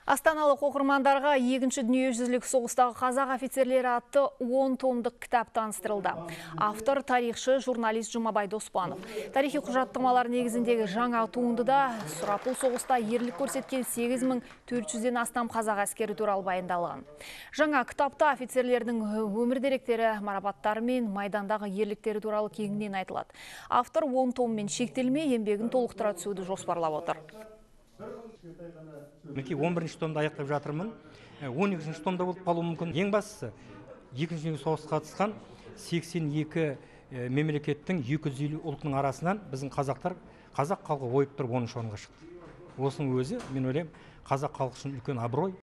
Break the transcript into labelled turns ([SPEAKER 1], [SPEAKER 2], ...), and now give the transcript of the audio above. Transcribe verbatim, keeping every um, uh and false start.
[SPEAKER 1] Астаналық оқырмандарға екінші дүниежүзілік соғыстағы қазақ офицерлері атты он томдық кітап таныстырылды. Автор тарихшы журналист Жұмабай Доспанов. Тарихи құжаттамалар негізіндегі жаңа туындыда сұрапыл соғыста ерлік көрсеткен сегіз мың төрт жүзден астам қазақ әскері туралы баяндалған. Жаңа кітапта офицерлердің өмір деректері, марапаттары мен майдандағы ерліктері туралы кеңінен айтылады. Автор он томмен шектелмей еңбегін толықтыра түсуді жоспарлап отыр.
[SPEAKER 2] Мінекей он бірінші томды аяқтап жатырмын. он екінші томда болып қалуы мүмкін. Ең бастысы, екінші дүниежүзілік соғысқа қатысқан сексен екі мемлекеттің екі жүз елу ұлтының арасынан біздің қазақтар, қазақ халқы ойып тұрып оныншы орынға шықты. Осының өзі, мен ойлаймын, қазақ халқы үшін үлкен абырой.